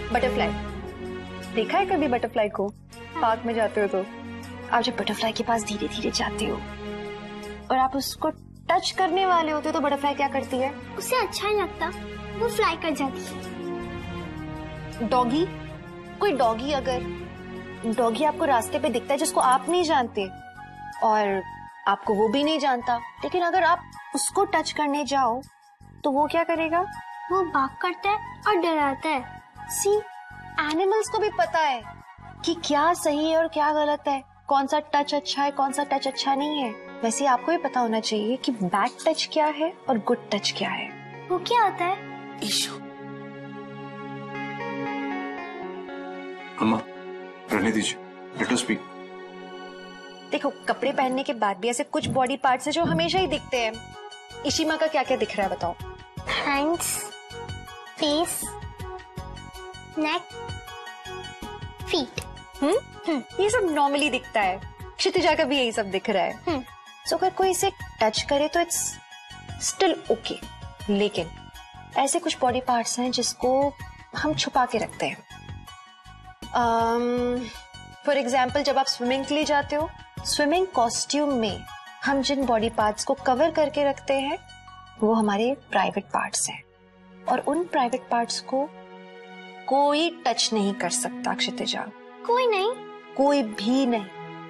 Butterfly देखा है कभी? बटरफ्लाई को पार्क में जाते हो तो आप जब बटरफ्लाई के पास धीरे धीरे जाते हो और आप उसको टच करने वाले होते हो तो बटरफ्लाई क्या करती है? उसे अच्छा नहीं लगता, वो फ्लाई कर जाती है। डॉगी, कोई डॉगी, अगर डॉगी आपको रास्ते पे दिखता है जिसको आप नहीं जानते और आपको वो भी नहीं जानता, लेकिन अगर आप उसको टच करने जाओ तो वो क्या करेगा? वो भाग करता है और डराता है। सी, एनिमल्स को भी पता है कि क्या सही है और क्या गलत है, कौन सा टच अच्छा है, कौन सा टच अच्छा नहीं है। वैसे आपको भी पता होना चाहिए कि बैड टच क्या है और गुड टच क्या है। वो क्या होता है? इशू। अम्मा, रहने दीजिए, लेट अस स्पीक। देखो, कपड़े पहनने के बाद भी ऐसे कुछ बॉडी पार्ट्स हैं जो हमेशा ही दिखते हैं। इशिमा का क्या क्या दिख रहा है बताओ? Hands, face, neck, feet. ये सब नॉर्मली दिखता है। क्षितिजा का भी यही सब दिख रहा है। सो अगर कोई इसे टच करे तो इट्स स्टिल ओके, लेकिन ऐसे कुछ बॉडी पार्ट्स हैं जिसको हम छुपा के रखते हैं। फॉर एग्जाम्पल, जब आप स्विमिंग के लिए जाते हो, स्विमिंग कॉस्ट्यूम में हम जिन बॉडी पार्ट्स को कवर करके रखते हैं वो हमारे प्राइवेट पार्ट्स हैं और उन प्राइवेट पार्ट्स को कोई टच नहीं कर सकता। क्षितिजा, कोई नहीं? कोई भी नहीं।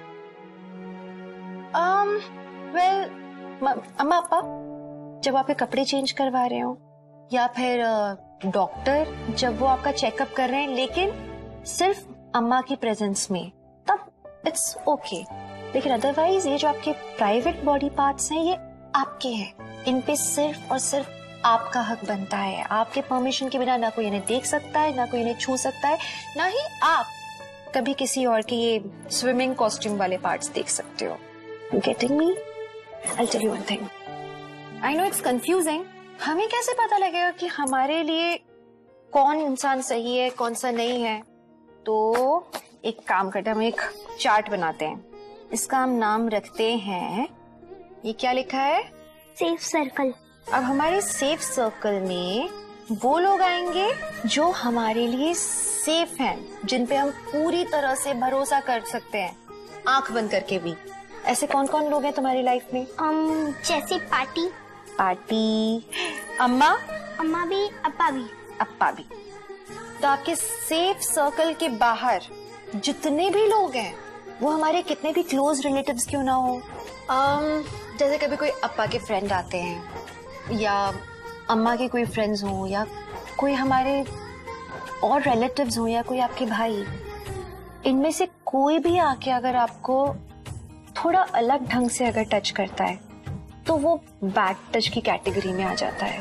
वेल, अम्मा पापा जब आपके कपड़े चेंज करवा रहे हो या फिर डॉक्टर जब वो आपका चेकअप कर रहे हैं, लेकिन सिर्फ अम्मा की प्रेजेंस में, तब इट्स ओके। लेकिन अदरवाइज ये जो आपके प्राइवेट बॉडी पार्ट्स हैं ये आपके हैं, इन पे सिर्फ और सिर्फ आपका हक बनता है। आपके परमिशन के बिना ना कोई इन्हें देख सकता है, ना कोई इन्हें छू सकता है, ना ही आप कभी किसी और के ये स्विमिंग कॉस्ट्यूम वाले पार्ट्स देख सकते हो। Getting me? I'll tell you one thing. I know it's confusing. हमें कैसे पता लगेगा कि हमारे लिए कौन इंसान सही है, कौन सा नहीं है? तो एक काम करते हैं, हम एक चार्ट बनाते हैं, इसका हम नाम रखते हैं, ये क्या लिखा है? Safe circle. अब हमारे सेफ सर्कल में वो लोग आएंगे जो हमारे लिए सेफ हैं, जिन पे हम पूरी तरह से भरोसा कर सकते हैं, आंख बंद करके भी। ऐसे कौन कौन लोग हैं तुम्हारी लाइफ में? जैसे पार्टी। अम्मा भी, अप्पा भी। तो आपके सेफ सर्कल के बाहर जितने भी लोग हैं वो हमारे कितने भी क्लोज रिलेटिव्स क्यों ना हो, जैसे कभी कोई अप्पा के फ्रेंड आते हैं या अम्मा के कोई फ्रेंड्स हों या कोई हमारे और रिलेटिव्स हों या कोई आपके भाई, इनमें से कोई भी आके अगर आपको थोड़ा अलग ढंग से अगर टच करता है तो वो बैड टच की कैटेगरी में आ जाता है।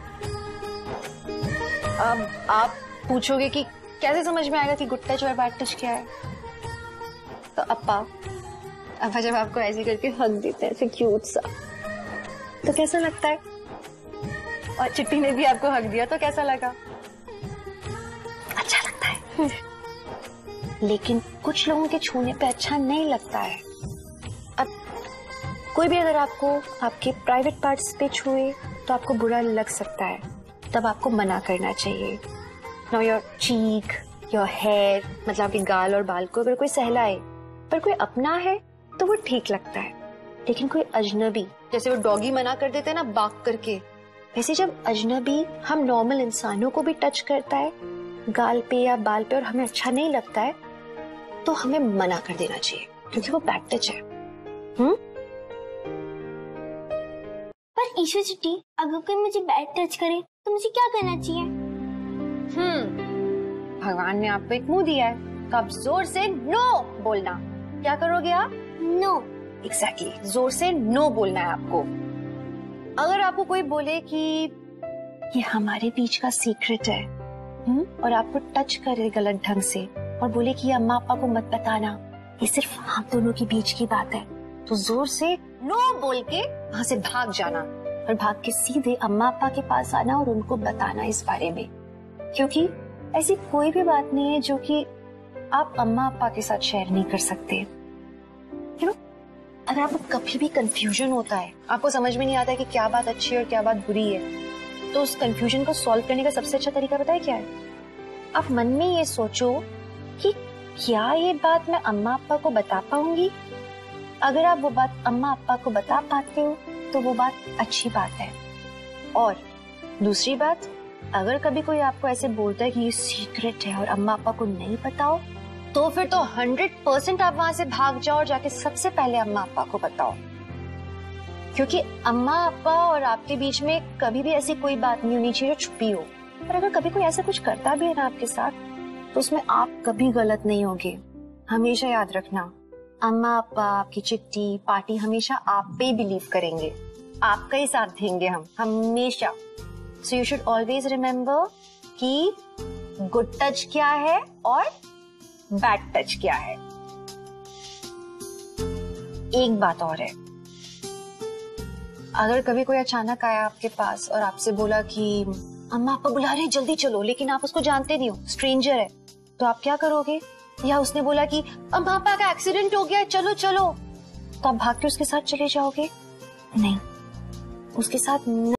अब आप पूछोगे कि कैसे समझ में आएगा कि गुड टच और बैड टच क्या है? तो अप्पा जब आपको ऐसे करके हक देते हैं, ऐसे क्यूट सा, तो कैसा लगता है? और चिट्टी ने भी आपको हक दिया तो कैसा लगा? अच्छा लगता है। लेकिन कुछ लोगों के छूने पे अच्छा नहीं लगता है। अब कोई भी अगर आपको आपके प्राइवेट पार्ट्स पे छुए तो आपको बुरा लग सकता है, तब आपको मना करना चाहिए। Now your cheek, your hair, मतलब आपके गाल और बाल को अगर कोई सहलाए, पर कोई अपना है तो वो ठीक लगता है, लेकिन कोई अजनबी, जैसे वो डॉगी मना कर देते हैं ना बाग करके, वैसे जब अजनबी हम नॉर्मल इंसानों को भी टच करता है गाल पे या बाल पे और हमें अच्छा नहीं लगता है तो हमें मना कर देना चाहिए, क्योंकि वो बैड टच है। पर ईशू चिट्टी, अगर कोई मुझे बैड टच करे तो मुझे क्या करना चाहिए? भगवान ने आपको एक मुंह दिया है तो आप जोर से नो बोलना। क्या करोगे आप? नो। एग्जैक्टली, जोर से नो बोलना है आपको। अगर आपको कोई बोले कि ये हमारे बीच का सीक्रेट है और आपको टच करे गलत ढंग से और बोले कि ये अम्मा पापा को मत बताना, ये सिर्फ हम दोनों के बीच की बात है, तो जोर से नो बोल के वहां से भाग जाना और भाग के सीधे अम्मा पापा के पास आना और उनको बताना इस बारे में, क्योंकि ऐसी कोई भी बात नहीं है जो कि आप अम्मा पापा के साथ शेयर नहीं कर सकते। यू नो, अगर आपको कभी भी कंफ्यूजन होता है, आपको समझ में नहीं आता है कि क्या बात अच्छी है और क्या बात बुरी है, तो उस कंफ्यूजन को सॉल्व करने का सबसे अच्छा तरीका पता है क्या है? आप मन में ये सोचो कि क्या ये बात मैं अम्मा अप्पा को बता पाऊंगी। अगर आप वो बात अम्मा अप्पा को बता पाते हो तो वो बात अच्छी बात है। और दूसरी बात, अगर कभी कोई आपको ऐसे बोलता है कि ये सीक्रेट है और अम्मा अप्पा को नहीं पता हो, तो फिर तो 100% आप वहां से भाग जाओ और जाके सबसे पहले अम्मा अप्पा को बताओ, क्योंकि अम्मा अप्पा और आपके बीच में कभी भी ऐसी कोई बात नहीं होनी चाहिए जो छुपी हो। और अगर कभी कोई ऐसा कुछ करता भी है ना आपके साथ, तो उसमें आप कभी गलत नहीं होगे। हमेशा याद रखना, अम्मा अप्पा, आपकी चिट्ठी, पार्टी हमेशा आप पे ही बिलीव करेंगे, आपका ही साथ देंगे हम हमेशा। So you should always remember कि गुड टच क्या है और बैड टच क्या है। एक बात और है, अगर कभी कोई अचानक आया आपके पास और आपसे बोला कि अम्मा आपको बुला रहे हैं जल्दी चलो, लेकिन आप उसको जानते नहीं हो, स्ट्रेंजर है, तो आप क्या करोगे? या उसने बोला कि अम्मा पापा का एक्सीडेंट हो गया है चलो चलो, तो आप भाग के उसके साथ चले जाओगे? नहीं, उसके साथ